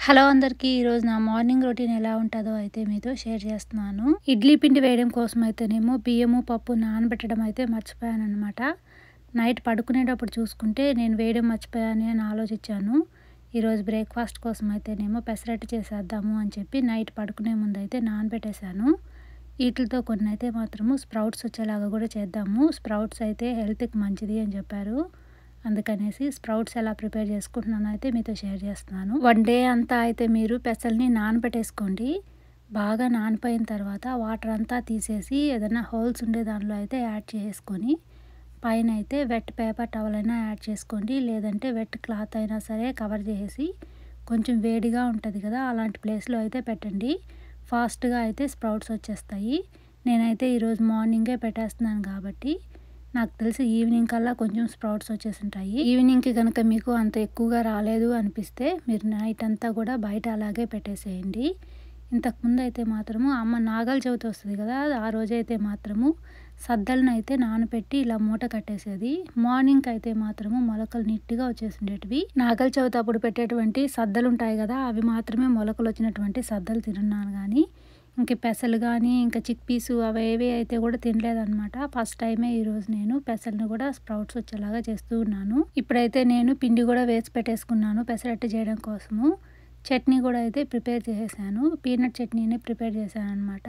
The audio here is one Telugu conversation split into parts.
హలో అందరికీ. ఈరోజు నా మార్నింగ్ రొటీన్ ఎలా ఉంటుందో అయితే మీతో షేర్ చేస్తున్నాను. ఇడ్లీ పిండి వేయడం కోసం అయితేనేమో బియ్యము పప్పు నానబెట్టడం అయితే మర్చిపోయాను అనమాట. నైట్ పడుకునేటప్పుడు చూసుకుంటే నేను వేయడం మర్చిపోయాను అని ఆలోచించాను. ఈరోజు బ్రేక్ఫాస్ట్ కోసం అయితేనేమో పెసరట్టు చేసేద్దాము అని చెప్పి నైట్ పడుకునే ముందు అయితే నానబెట్టేశాను. వీటితో కొన్ని అయితే మాత్రము స్ప్రౌట్స్ వచ్చేలాగా కూడా చేద్దాము. స్ప్రౌట్స్ అయితే హెల్త్కి మంచిది అని చెప్పారు. అందుకనేసి స్ప్రౌట్స్ ఎలా ప్రిపేర్ చేసుకుంటున్నానో అయితే మీతో షేర్ చేస్తున్నాను. వన్ డే అంతా అయితే మీరు పెసల్ని నానబెట్టేసుకోండి. బాగా నానిపోయిన తర్వాత వాటర్ అంతా తీసేసి ఏదైనా హోల్స్ ఉండే దానిలో అయితే యాడ్ చేసుకొని పైన అయితే వెట్ పేపర్ టవల్ అయినా యాడ్ చేసుకోండి. లేదంటే వెట్ క్లాత్ అయినా సరే కవర్ చేసి కొంచెం వేడిగా ఉంటుంది కదా, అలాంటి ప్లేస్లో అయితే పెట్టండి. ఫాస్ట్గా అయితే స్ప్రౌట్స్ వచ్చేస్తాయి. నేనైతే ఈరోజు మార్నింగే పెట్టేస్తున్నాను కాబట్టి నాకు తెలిసి ఈవినింగ్ కల్లా కొంచెం స్ప్రౌట్స్ వచ్చేసింటాయి. ఈవినింగ్కి కనుక మీకు అంత ఎక్కువగా రాలేదు అనిపిస్తే మీరు నైట్ అంతా కూడా బయట అలాగే పెట్టేసేయండి. ఇంతకుముందు అయితే మాత్రము అమ్మ నాగల చవితి వస్తుంది కదా, ఆ రోజైతే మాత్రము సద్దలను అయితే నానబెట్టి ఇలా మూట కట్టేసేది. మార్నింగ్ అయితే మాత్రము మొలకలు నీట్గా వచ్చేసిండేటివి. నాగల చవితి అప్పుడు పెట్టేటువంటి సద్దలు ఉంటాయి కదా, అవి మాత్రమే మొలకలు వచ్చినటువంటి సద్దలు తిన్నాను. కానీ ఇంక పెసలు కానీ ఇంకా చిక్ పీసు అవేవి అయితే కూడా తినలేదన్నమాట. ఫస్ట్ టైమే ఈరోజు నేను పెసలను కూడా స్ప్రౌట్స్ వచ్చేలాగా చేస్తూ ఉన్నాను. ఇప్పుడైతే నేను పిండి కూడా వేసి పెట్టేసుకున్నాను పెసరట్టు చేయడం కోసము. చట్నీ కూడా అయితే ప్రిపేర్ చేసేసాను. పీనట్ చట్నీని ప్రిపేర్ చేశాను అనమాట.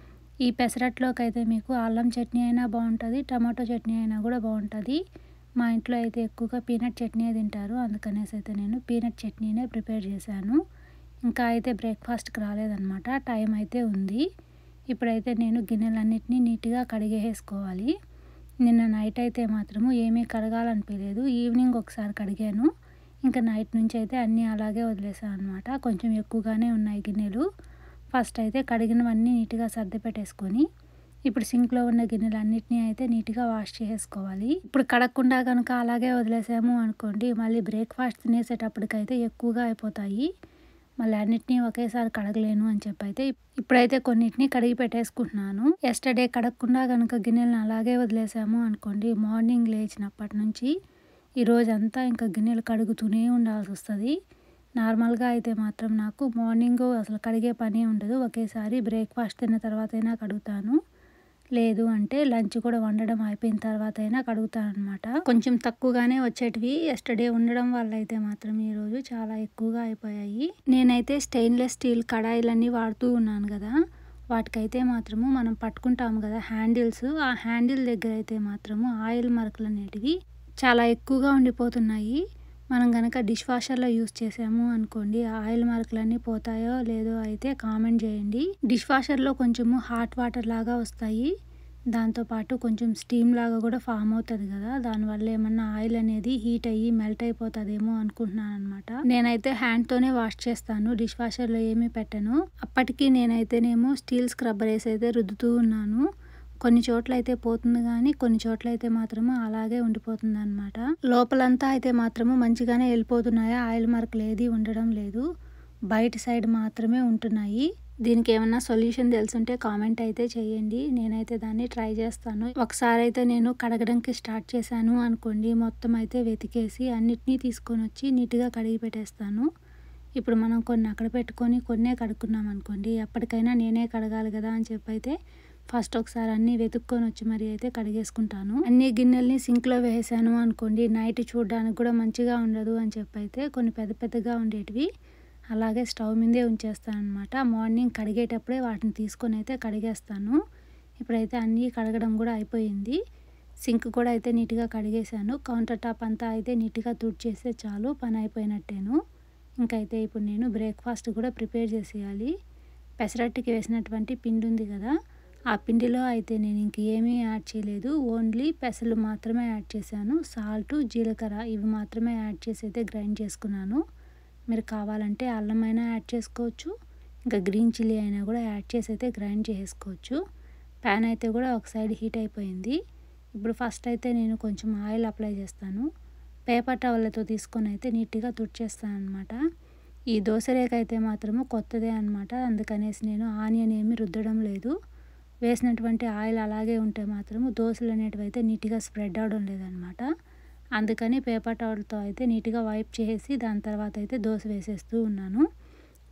ఈ పెసరట్లోకి అయితే మీకు అల్లం చట్నీ అయినా బాగుంటుంది, టమాటో చట్నీ అయినా కూడా బాగుంటుంది. మా ఇంట్లో అయితే ఎక్కువగా పీనట్ చట్నీ తింటారు, అందుకనేసి అయితే నేను పీనట్ చట్నీనే ప్రిపేర్ చేశాను. ఇంకా అయితే బ్రేక్ఫాస్ట్కి రాలేదన్నమాట, టైం అయితే ఉంది. ఇప్పుడైతే నేను గిన్నెలన్నిటినీ నీట్గా కడిగేసుకోవాలి. నిన్న నైట్ అయితే మాత్రము ఏమీ కడగాలనిపించలేదు. ఈవినింగ్ ఒకసారి కడిగాను. ఇంకా నైట్ నుంచి అయితే అన్నీ అలాగే వదిలేసాను అనమాట. కొంచెం ఎక్కువగానే ఉన్నాయి గిన్నెలు. ఫస్ట్ అయితే కడిగినవన్నీ నీట్గా సర్ది పెట్టేసుకొని ఇప్పుడు సింక్లో ఉన్న గిన్నెలన్నిటినీ అయితే నీట్గా వాష్ చేసుకోవాలి. ఇప్పుడు కడగకుండా కనుక అలాగే వదిలేసాము అనుకోండి, మళ్ళీ బ్రేక్ఫాస్ట్ తినేసేటప్పటికైతే ఎక్కువగా అయిపోతాయి. మళ్ళీ అన్నిటినీ ఒకేసారి కడగలేను అని చెప్పి అయితే ఇప్పుడైతే కొన్నిటిని కడిగి పెట్టేసుకుంటున్నాను. ఎస్టర్డే కడగకుండా కనుక గిన్నెలను అలాగే వదిలేసాము అనుకోండి, మార్నింగ్ లేచినప్పటి నుంచి ఈరోజంతా ఇంకా గిన్నెలు కడుగుతూనే ఉండాల్సి వస్తుంది. నార్మల్గా అయితే మాత్రం నాకు మార్నింగ్ అసలు కడిగే పనే ఉండదు. ఒకేసారి బ్రేక్ఫాస్ట్ తిన్న తర్వాత అయినా కడుగుతాను, లేదు అంటే లంచ్ కూడా వండడం అయిపోయిన తర్వాత అయినా కడుగుతాను అనమాట. కొంచెం తక్కువగానే వచ్చేటివి ఎస్టర్డే ఉండడం వల్ల అయితే మాత్రం ఈరోజు చాలా ఎక్కువగా అయిపోయాయి. నేనైతే స్టెయిన్లెస్ స్టీల్ కడాయిలన్నీ వాడుతూ ఉన్నాను కదా, వాటికైతే మాత్రము మనం పట్టుకుంటాము కదా హ్యాండిల్స్, ఆ హ్యాండిల్ దగ్గర అయితే మాత్రము ఆయిల్ మరకలు అనేటివి చాలా ఎక్కువగా ఉండిపోతున్నాయి. మనం కనుక డిష్ వాషర్లో యూస్ చేసాము అనుకోండి, ఆయిల్ మార్కులన్నీ పోతాయో లేదో అయితే కామెంట్ చేయండి. డిష్ వాషర్లో కొంచెము హాట్ వాటర్ లాగా వస్తాయి, దాంతోపాటు కొంచెం స్టీమ్ లాగా కూడా ఫామ్ అవుతుంది కదా, దానివల్ల ఏమన్నా ఆయిల్ అనేది హీట్ అయ్యి మెల్ట్ అయిపోతుందేమో అనుకుంటున్నాను అనమాట. నేనైతే హ్యాండ్తోనే వాష్ చేస్తాను, డిష్ వాషర్లో ఏమీ పెట్టను. అప్పటికి నేనైతేనేమో స్టీల్ స్క్రబ్బర్ వేసి అయితే రుద్దుతూ ఉన్నాను. కొన్ని చోట్ల అయితే పోతుంది కానీ కొన్ని చోట్ల అయితే మాత్రము అలాగే ఉండిపోతుంది అనమాట. లోపలంతా అయితే మాత్రము మంచిగానే వెళ్ళిపోతున్నాయి, ఆయిల్ మార్కులు ఏది ఉండడం లేదు, బయట సైడ్ మాత్రమే ఉంటున్నాయి. దీనికి ఏమన్నా సొల్యూషన్ తెలుసుంటే కామెంట్ అయితే చేయండి, నేనైతే దాన్ని ట్రై చేస్తాను. ఒకసారి అయితే నేను కడగడానికి స్టార్ట్ చేశాను అనుకోండి, మొత్తం అయితే వెతికేసి అన్నిటినీ తీసుకొని వచ్చి నీట్గా కడిగి పెట్టేస్తాను. ఇప్పుడు మనం కొన్ని అక్కడ పెట్టుకొని కొన్నే కడుక్కున్నాం అనుకోండి, ఎప్పటికైనా నేనే కడగాలి కదా అని చెప్పి అయితే ఫస్ట్ ఒకసారి అన్నీ వెతుక్కొని వచ్చి మరి అయితే కడిగేసుకుంటాను. అన్ని గిన్నెల్ని సింక్లో వేసాను అనుకోండి, నైట్ చూడడానికి కూడా మంచిగా ఉండదు అని చెప్పి అయితే కొన్ని పెద్ద పెద్దగా ఉండేటివి అలాగే స్టవ్ మీదే ఉంచేస్తాను అనమాట. మార్నింగ్ కడిగేటప్పుడే వాటిని తీసుకొని అయితే కడిగేస్తాను. ఇప్పుడైతే అన్నీ కడగడం కూడా అయిపోయింది. సింక్ కూడా అయితే నీట్గా కడిగేసాను. కౌంటర్ టాప్ అంతా అయితే నీట్గా తుడిచేస్తే చాలు, పని అయిపోయినట్టేను. ఇంకైతే ఇప్పుడు నేను బ్రేక్ఫాస్ట్ కూడా ప్రిపేర్ చేసేయాలి. పెసరట్టుకి వేసినటువంటి పిండి ఉంది కదా, ఆ పిండిలో అయితే నేను ఇంకేమీ యాడ్ చేయలేదు, ఓన్లీ పెసలు మాత్రమే యాడ్ చేశాను. సాల్ట్, జీలకర్ర ఇవి మాత్రమే యాడ్ చేసి అయితే గ్రైండ్ చేసుకున్నాను. మీరు కావాలంటే అల్లం అయినా యాడ్ చేసుకోవచ్చు, ఇంకా గ్రీన్ చిల్లీ అయినా కూడా యాడ్ చేసి అయితే గ్రైండ్ చేసుకోవచ్చు. ప్యాన్ అయితే కూడా ఒక సైడ్ హీట్ అయిపోయింది. ఇప్పుడు ఫస్ట్ అయితే నేను కొంచెం ఆయిల్ అప్లై చేస్తాను. పేపర్ టవల్తో తీసుకొని అయితే నీట్గా తుడిచేస్తాను అనమాట. ఈ దోశరేక అయితే మాత్రము కొత్తదే అనమాట, అందుకనేసి నేను ఆనియన్ ఏమి రుద్దడం లేదు. వేసినటువంటి ఆయిల్ అలాగే ఉంటే మాత్రము దోశలు అనేటివి అయితే నీట్గా స్ప్రెడ్ అవడం లేదనమాట. అందుకని పేపర్ టవల్తో అయితే నీట్గా వైప్ చేసి దాని తర్వాత అయితే దోశ వేసేస్తూ ఉన్నాను.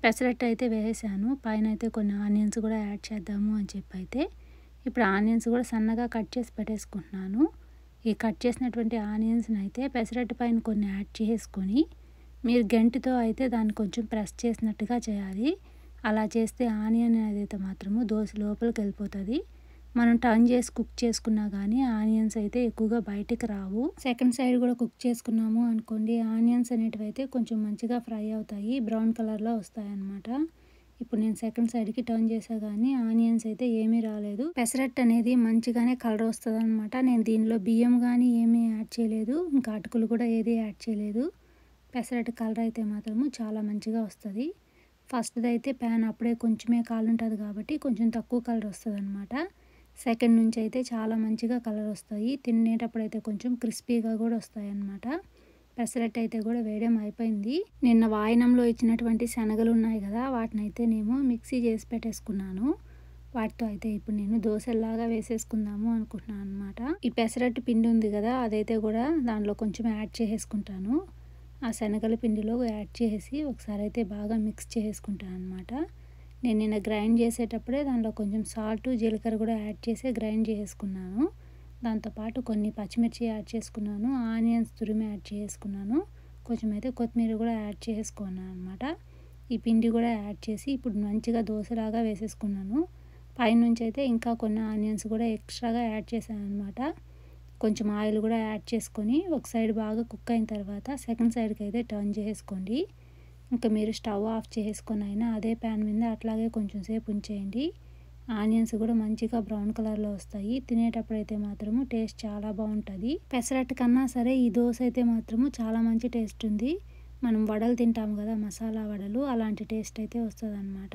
పెసరట్టు అయితే వేసేసాను. పైన అయితే కొన్ని ఆనియన్స్ కూడా యాడ్ చేద్దాము అని చెప్పి అయితే ఇప్పుడు ఆనియన్స్ కూడా సన్నగా కట్ చేసి పెట్టేసుకుంటున్నాను. ఈ కట్ చేసినటువంటి ఆనియన్స్ని అయితే పెసరట్టు పైన కొన్ని యాడ్ చేసుకొని మీరు గంటితో అయితే దాన్ని కొంచెం ప్రెస్ చేసినట్టుగా చేయాలి. అలా చేస్తే ఆనియన్ అనేది అయితే మాత్రము దోశ లోపలికి వెళ్ళిపోతుంది. మనం టర్న్ చేసి కుక్ చేసుకున్నా కానీ ఆనియన్స్ అయితే ఎక్కువగా బయటికి రావు. సెకండ్ సైడ్ కూడా కుక్ చేసుకున్నాము అనుకోండి, ఆనియన్స్ అనేటివి అయితే కొంచెం మంచిగా ఫ్రై అవుతాయి, బ్రౌన్ కలర్లో వస్తాయి అన్నమాట. ఇప్పుడు నేను సెకండ్ సైడ్కి టర్న్ చేసా కానీ ఆనియన్స్ అయితే ఏమీ రాలేదు. పెసరట్టు అనేది మంచిగానే కలర్ వస్తుంది అనమాట. నేను దీనిలో బియ్యం కానీ ఏమీ యాడ్ చేయలేదు, ఇంకా అటుకులు కూడా ఏది యాడ్ చేయలేదు. పెసరట్టు కలర్ అయితే మాత్రము చాలా మంచిగా వస్తుంది. ఫస్ట్ది అయితే ప్యాన్ అప్పుడే కొంచెమే కాలు ఉంటుంది కాబట్టి కొంచెం తక్కువ కలర్ వస్తుంది అనమాట. సెకండ్ నుంచి అయితే చాలా మంచిగా కలర్ వస్తాయి. తినేటప్పుడు అయితే కొంచెం క్రిస్పీగా కూడా వస్తాయి అన్నమాట. పెసరట్టు అయితే కూడా వేయడం అయిపోయింది. నిన్న వాయినంలో ఇచ్చినటువంటి శనగలు ఉన్నాయి కదా, వాటిని అయితే నేను మిక్సీ చేసి పెట్టేసుకున్నాను. వాటితో అయితే ఇప్పుడు నేను దోశల్లాగా వేసేసుకుందాము అనుకుంటున్నాను అనమాట. ఈ పెసరట్టు పిండి ఉంది కదా, అదైతే కూడా దానిలో కొంచెం యాడ్ చేసేసుకుంటాను. ఆ శనగల పిండిలో యాడ్ చేసి ఒకసారి అయితే బాగా మిక్స్ చేసుకుంటాను అనమాట. నేను నిన్న గ్రైండ్ చేసేటప్పుడే దానిలో కొంచెం సాల్ట్, జీలకర్ర కూడా యాడ్ చేసి గ్రైండ్ చేసుకున్నాను. దాంతోపాటు కొన్ని పచ్చిమిర్చి యాడ్ చేసుకున్నాను, ఆనియన్స్ తురిమి యాడ్ చేసుకున్నాను, కొంచెం అయితే కొత్తిమీర కూడా యాడ్ చేసుకున్నాను అనమాట. ఈ పిండి కూడా యాడ్ చేసి ఇప్పుడు మంచిగా దోశలాగా వేసేసుకున్నాను. పైనుంచి అయితే ఇంకా కొన్ని ఆనియన్స్ కూడా ఎక్స్ట్రాగా యాడ్ చేశాను అనమాట. కొంచెం ఆయిల్ కూడా యాడ్ చేసుకొని ఒక సైడ్ బాగా కుక్ అయిన తర్వాత సెకండ్ సైడ్కి అయితే టర్న్ చేసుకోండి. ఇంకా మీరు స్టవ్ ఆఫ్ చేసుకొని అయినా అదే ప్యాన్ మీద అట్లాగే కొంచెం సేపు ఉంచేయండి. ఆనియన్స్ కూడా మంచిగా బ్రౌన్ కలర్లో వస్తాయి. తినేటప్పుడు అయితే మాత్రము టేస్ట్ చాలా బాగుంటుంది. పెసరట్టు కన్నా సరే ఈ దోశ అయితే మాత్రము చాలా మంచి టేస్ట్ ఉంది. మనం వడలు తింటాము కదా, మసాలా వడలు, అలాంటి టేస్ట్ అయితే వస్తుంది అనమాట.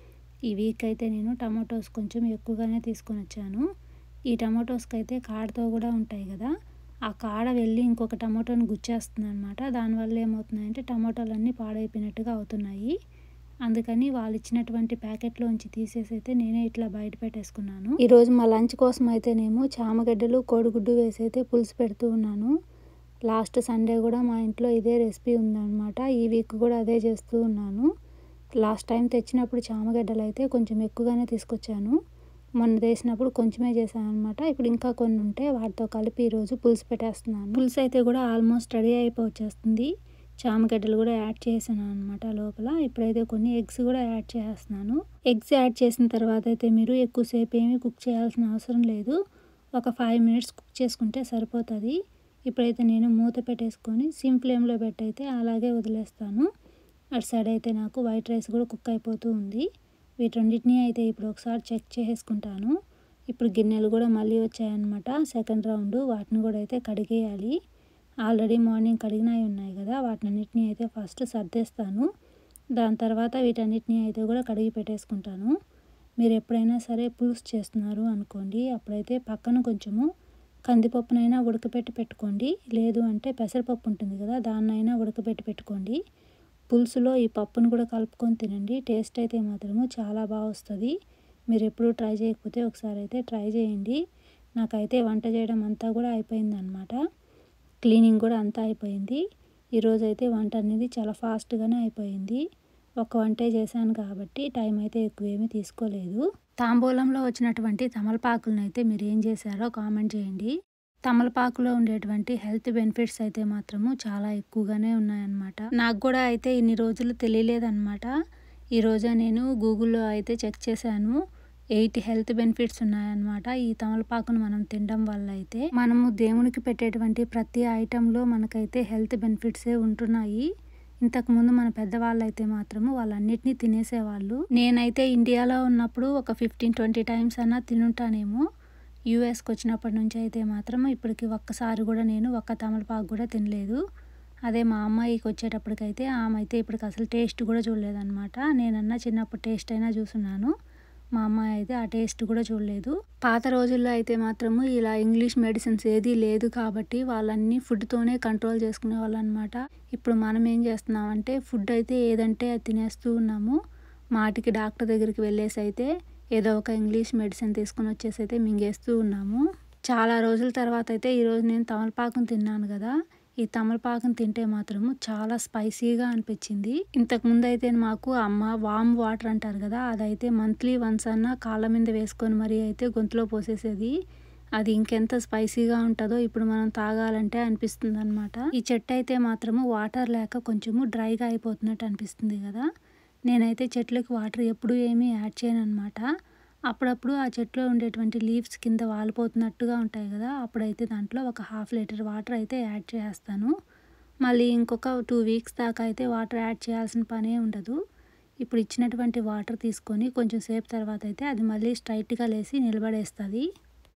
ఈ వీక్ అయితే నేను టమాటోస్ కొంచెం ఎక్కువగానే తీసుకొని వచ్చాను. ఈ టమాటోస్కి అయితే కాడతో కూడా ఉంటాయి కదా, ఆ కాడ వెళ్ళి ఇంకొక టమాటోని గుచ్చేస్తుంది అనమాట. దానివల్ల ఏమవుతున్నాయంటే టమాటోలన్నీ పాడైపోయినట్టుగా అవుతున్నాయి. అందుకని వాళ్ళు ఇచ్చినటువంటి ప్యాకెట్లోంచి తీసేసి అయితే నేనే ఇట్లా బయట పెట్టేసుకున్నాను. ఈరోజు మా లంచ్ కోసం అయితేనేమో చామగడ్డలు, కోడిగుడ్డు వేసి అయితే పులుసు పెడుతూ ఉన్నాను. లాస్ట్ సండే కూడా మా ఇంట్లో ఇదే రెసిపీ ఉందన్నమాట. ఈ వీక్ కూడా అదే చేస్తూ ఉన్నాను. లాస్ట్ టైం తెచ్చినప్పుడు చామగడ్డలు అయితే కొంచెం ఎక్కువగానే తీసుకొచ్చాను. మొన్న వేసినప్పుడు కొంచెమే చేశాను అనమాట. ఇప్పుడు ఇంకా కొన్ని ఉంటే వాటితో కలిపి ఈరోజు పులుసు పెట్టేస్తున్నాను. పులుసు అయితే కూడా ఆల్మోస్ట్ రెడీ అయిపోవచ్చేస్తుంది. చామగడ్డలు కూడా యాడ్ చేసాను అనమాట లోపల. ఇప్పుడైతే కొన్ని ఎగ్స్ కూడా యాడ్ చేస్తున్నాను. ఎగ్స్ యాడ్ చేసిన తర్వాత అయితే మీరు ఎక్కువసేపు ఏమీ కుక్ చేయాల్సిన అవసరం లేదు. ఒక 5 మినిట్స్ కుక్ చేసుకుంటే సరిపోతుంది. ఇప్పుడైతే నేను మూత పెట్టేసుకొని సిమ్ ఫ్లేమ్లో పెట్టి అయితే అలాగే వదిలేస్తాను. అటు సైడ్ అయితే నాకు వైట్ రైస్ కూడా కుక్ అయిపోతూ ఉంది. వీటన్నిటిని అయితే ఇప్పుడు ఒకసారి చెక్ చేసుకుంటాను. ఇప్పుడు గిన్నెలు కూడా మళ్ళీ వచ్చాయన్నమాట, సెకండ్ రౌండ్. వాటిని కూడా అయితే కడిగేయాలి. ఆల్రెడీ మార్నింగ్ కడిగినవి ఉన్నాయి కదా, వాటినన్నిటిని అయితే ఫస్ట్ సర్దేస్తాను. దాని తర్వాత వీటన్నిటిని అయితే కూడా కడిగి పెట్టేసుకుంటాను. మీరు ఎప్పుడైనా సరే పులుసు చేస్తున్నారు అనుకోండి, అప్పుడైతే పక్కన కొంచెము కందిపప్పునైనా ఉడకపెట్టి పెట్టుకోండి. లేదు అంటే పెసరపప్పు ఉంటుంది కదా, దాన్నైనా ఉడకపెట్టి పెట్టుకోండి. పులుసులో ఈ పప్పును కూడా కలుపుకొని తినండి. టేస్ట్ అయితే మాత్రము చాలా బాగా వస్తుంది. మీరు ఎప్పుడూ ట్రై చేయకపోతే ఒకసారి అయితే ట్రై చేయండి. నాకైతే వంట చేయడం అంతా కూడా అయిపోయింది అనమాట. క్లీనింగ్ కూడా అంతా అయిపోయింది. ఈరోజు అయితే వంట అనేది చాలా ఫాస్ట్గానే అయిపోయింది. ఒక వంటే చేశాను కాబట్టి టైం అయితే ఎక్కువేమీ తీసుకోలేదు. తాంబూలంలో వచ్చినటువంటి తమలపాకులను అయితే మీరు ఏం చేశారో కామెంట్ చేయండి. తమలపాకులో ఉండేటువంటి హెల్త్ బెనిఫిట్స్ అయితే మాత్రము చాలా ఎక్కువగానే ఉన్నాయన్నమాట. నాకు కూడా అయితే ఇన్ని రోజులు తెలియలేదన్నమాట. ఈరోజే నేను గూగుల్లో అయితే చెక్ చేశాను. 8 హెల్త్ బెనిఫిట్స్ ఉన్నాయన్నమాట. ఈ తమలపాకును మనం తినడం వల్ల అయితే మనము దేవునికి పెట్టేటువంటి ప్రతి ఐటెంలో మనకైతే హెల్త్ బెనిఫిట్సే ఉంటున్నాయి. ఇంతకుముందు మన పెద్దవాళ్ళు అయితే మాత్రము వాళ్ళన్నిటినీ తినేసేవాళ్ళు. నేనైతే ఇండియాలో ఉన్నప్పుడు ఒక 15-20 టైమ్స్ అన్నా తినుంటానేమో. యూఎస్కి వచ్చినప్పటి నుంచి అయితే మాత్రం ఇప్పటికి ఒక్కసారి కూడా నేను ఒక్క తమలపాకు కూడా తినలేదు. అదే మా అమ్మాయికి వచ్చేటప్పటికైతే ఆమె అయితే ఇప్పటికి అసలు టేస్ట్ కూడా చూడలేదన్నమాట. నేనన్నా చిన్నప్పుడు టేస్ట్ అయినా చూసున్నాను, మా అమ్మాయి అయితే ఆ టేస్ట్ కూడా చూడలేదు. పాత రోజుల్లో అయితే మాత్రము ఇలా ఇంగ్లీష్ మెడిసిన్స్ ఏదీ లేదు కాబట్టి వాళ్ళన్నీ ఫుడ్తోనే కంట్రోల్ చేసుకునే వాళ్ళు అనమాట. ఇప్పుడు మనం ఏం చేస్తున్నామంటే ఫుడ్ అయితే ఏదంటే అది తినేస్తూ ఉన్నాము. మాటికి డాక్టర్ దగ్గరికి వెళ్ళేసి అయితే ఏదో ఒక ఇంగ్లీష్ మెడిసిన్ తీసుకొని వచ్చేసి అయితే మింగేస్తూ ఉన్నాము. చాలా రోజుల తర్వాత అయితే ఈరోజు నేను తమలపాకును తిన్నాను కదా, ఈ తమలపాకుని తింటే మాత్రము చాలా స్పైసీగా అనిపించింది. ఇంతకుముందు అయితే మాకు అమ్మ వామ్ వాటర్ అంటారు కదా, అదైతే మంత్లీ వన్స్ అన్నా కాళ్ళ మీద వేసుకొని మరీ అయితే గొంతులో పోసేసేది. అది ఇంకెంత స్పైసీగా ఉంటుందో ఇప్పుడు మనం తాగాలంటే అనిపిస్తుంది అనమాట. ఈ చెట్టు అయితే మాత్రము వాటర్ లేక కొంచెము డ్రైగా అయిపోతున్నట్టు అనిపిస్తుంది కదా. నేనైతే చెట్లకు వాటర్ ఎప్పుడూ ఏమీ యాడ్ చేయను అనమాట. అప్పుడప్పుడు ఆ చెట్లో ఉండేటువంటి లీవ్స్ కింద వాలిపోతున్నట్టుగా ఉంటాయి కదా, అప్పుడైతే దాంట్లో ఒక 1/2 లీటర్ వాటర్ అయితే యాడ్ చేస్తాను. మళ్ళీ ఇంకొక 2 వీక్స్ దాకా అయితే వాటర్ యాడ్ చేయాల్సిన పనే ఉండదు. ఇప్పుడు ఇచ్చినటువంటి వాటర్ తీసుకొని కొంచెం సేపు తర్వాత అయితే అది మళ్ళీ స్ట్రైట్గా లేసి నిలబడేస్తుంది.